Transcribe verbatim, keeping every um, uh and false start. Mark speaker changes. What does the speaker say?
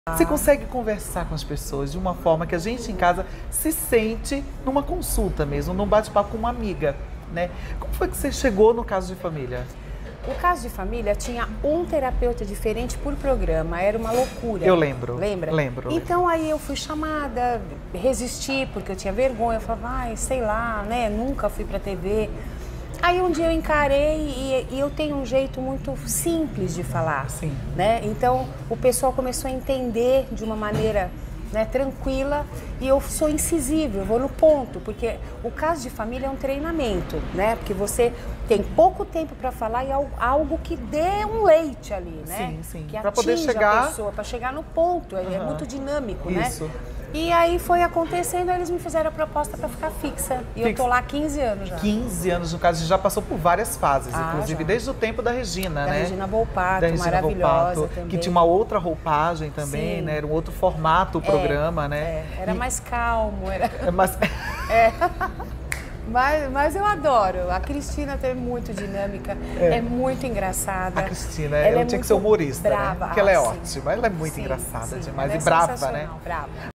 Speaker 1: Você consegue conversar com as pessoas de uma forma que a gente em casa se sente numa consulta mesmo, num bate-papo com uma amiga, né? Como foi que você chegou no Caso de Família?
Speaker 2: O Caso de Família tinha um terapeuta diferente por programa, era uma loucura.
Speaker 1: Eu lembro.
Speaker 2: Lembra?
Speaker 1: Lembro.
Speaker 2: Então aí eu fui chamada, resisti porque eu tinha vergonha, eu falava, ai, sei lá, né, nunca fui pra T V. Aí um dia eu encarei e, e eu tenho um jeito muito simples de falar,
Speaker 1: Sim.
Speaker 2: né? Então o pessoal começou a entender de uma maneira, né, tranquila, e eu sou incisível, eu vou no ponto, porque o Caso de Família é um treinamento, né? Porque você tem pouco tempo para falar e algo, algo que dê um leite ali, né?
Speaker 1: Sim, sim.
Speaker 2: Que
Speaker 1: Para poder
Speaker 2: atinja
Speaker 1: chegar
Speaker 2: a pessoa, para chegar no ponto, é,
Speaker 1: Uhum.
Speaker 2: é muito dinâmico,
Speaker 1: Isso.
Speaker 2: né? E aí foi acontecendo, eles me fizeram a proposta para ficar fixa. E
Speaker 1: Fixa.
Speaker 2: eu tô lá há quinze anos já.
Speaker 1: quinze anos, no caso, você já passou por várias fases,
Speaker 2: Ah,
Speaker 1: inclusive
Speaker 2: já.
Speaker 1: desde o tempo da Regina,
Speaker 2: Da
Speaker 1: né?
Speaker 2: Regina Volpato,
Speaker 1: Da Regina
Speaker 2: maravilhosa
Speaker 1: Volpato,
Speaker 2: também.
Speaker 1: que tinha uma outra roupagem também,
Speaker 2: Sim.
Speaker 1: né? Era um outro formato o programa, né?
Speaker 2: É, era
Speaker 1: E-
Speaker 2: mais calmo, era...
Speaker 1: Mas...
Speaker 2: É. Mas, mas eu adoro. A Cristina é muito dinâmica, é,
Speaker 1: É.
Speaker 2: muito engraçada.
Speaker 1: A Cristina,
Speaker 2: Ela
Speaker 1: ela
Speaker 2: é
Speaker 1: tinha que
Speaker 2: muito
Speaker 1: ser humorista,
Speaker 2: brava.
Speaker 1: né? Porque ela é
Speaker 2: Ah, sim.
Speaker 1: ótima, ela é muito
Speaker 2: Sim,
Speaker 1: engraçada
Speaker 2: sim,
Speaker 1: demais
Speaker 2: ela
Speaker 1: e
Speaker 2: é
Speaker 1: brava, né?
Speaker 2: sensacional, brava.